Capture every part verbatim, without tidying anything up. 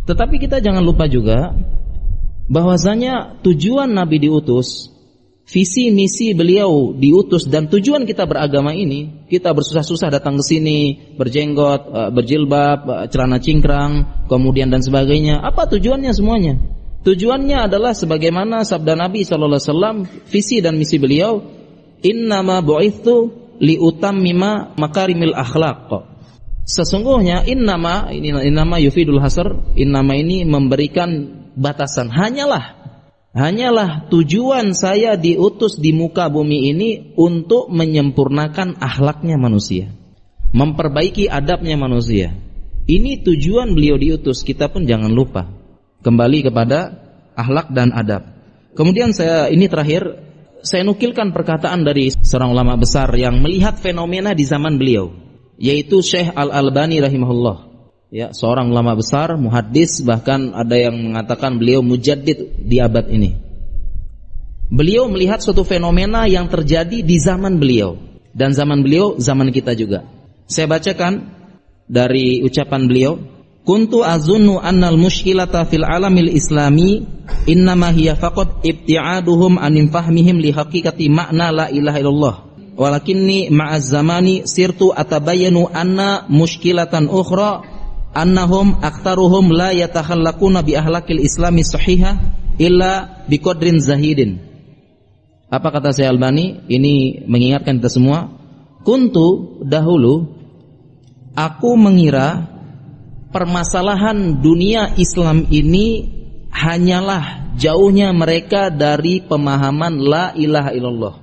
Tetapi kita jangan lupa juga bahwasanya tujuan Nabi diutus, visi misi beliau diutus, dan tujuan kita beragama ini, kita bersusah-susah datang ke sini, berjenggot, berjilbab, celana cingkrang, kemudian dan sebagainya. Apa tujuannya semuanya? Tujuannya adalah sebagaimana sabda Nabi sallallahu alaihi wasallam, visi dan misi beliau, innama bu'itsu liutammima makarimil akhlaq. Sesungguhnya innama, ini innama yufidul hasr, innama ini memberikan batasan, hanyalah hanyalah tujuan saya diutus di muka bumi ini untuk menyempurnakan akhlaknya manusia, memperbaiki adabnya manusia. Ini tujuan beliau diutus. Kita pun jangan lupa kembali kepada akhlak dan adab. Kemudian saya ini terakhir, saya nukilkan perkataan dari seorang ulama besar yang melihat fenomena di zaman beliau, yaitu Syekh Al-Albani rahimahullah. Ya, seorang ulama besar, muhaddis, bahkan ada yang mengatakan beliau mujaddid di abad ini. Beliau melihat suatu fenomena yang terjadi di zaman beliau, dan zaman beliau zaman kita juga. Saya bacakan dari ucapan beliau, kuntu azunnu annal mushkilata fil alamil islami innama hiya faqat ibti'aduhum anin fahmihim li haqiqati makna la ilaha illallah, walakinni ma'az zamani sirtu atabayanu anna mushkilatan ukhra annahum aktsaruhum la yatakhallaquna bi ahlakil islami sahihah illa biqadrin zahidin. Apa kata Syekh Albani? Ini mengingatkan kita semua. Kuntu, dahulu aku mengira permasalahan dunia Islam ini hanyalah jauhnya mereka dari pemahaman la ilaha illallah.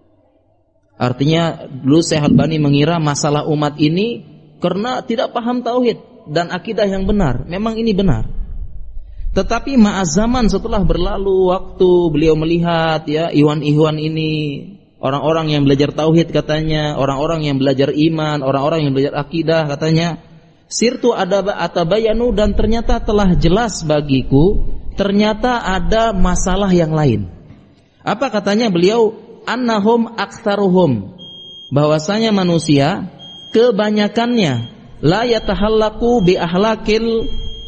Artinya dulu Syekh Albani mengira masalah umat ini karena tidak paham tauhid dan akidah yang benar. Memang ini benar. Tetapi ma'az zaman, setelah berlalu waktu, beliau melihat ya ikhwan-ikhwan ini, orang-orang yang belajar tauhid katanya, orang-orang yang belajar iman, orang-orang yang belajar akidah katanya, sirtu adaba atabayanu, dan ternyata telah jelas bagiku, ternyata ada masalah yang lain. Apa katanya beliau? Annahum aktsaruhum, bahwasanya manusia kebanyakannya la yatahallaku bi ahlakil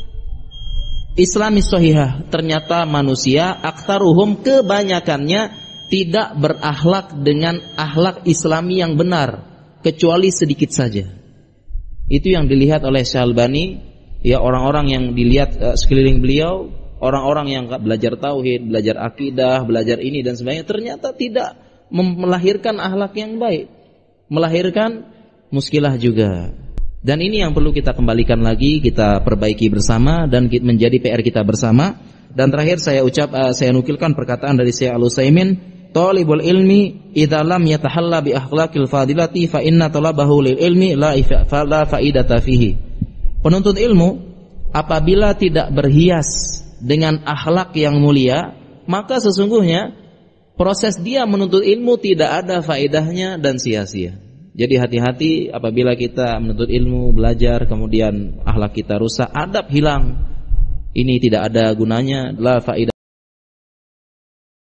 islami sahihah. Ternyata manusia aktsaruhum, kebanyakannya tidak berakhlak dengan akhlak Islami yang benar, kecuali sedikit saja. Itu yang dilihat oleh Syekh Albani, ya, orang-orang yang dilihat uh, sekeliling beliau, orang-orang yang belajar tauhid, belajar akidah, belajar ini dan sebagainya, ternyata tidak melahirkan akhlak yang baik, melahirkan muskilah juga. Dan ini yang perlu kita kembalikan lagi, kita perbaiki bersama dan menjadi P R kita bersama. Dan terakhir saya ucap, uh, saya nukilkan perkataan dari Syekh Al-Utsaimin, talibul ilmi idza lam yatahalla bi akhlaqil fadilati fa inna talabahu lil ilmi la la faidata fihi. Penuntut ilmu apabila tidak berhias dengan akhlak yang mulia, maka sesungguhnya proses dia menuntut ilmu tidak ada faedahnya dan sia-sia. Jadi hati-hati apabila kita menuntut ilmu, belajar, kemudian akhlak kita rusak, adab hilang. Ini tidak ada gunanya, la faedah.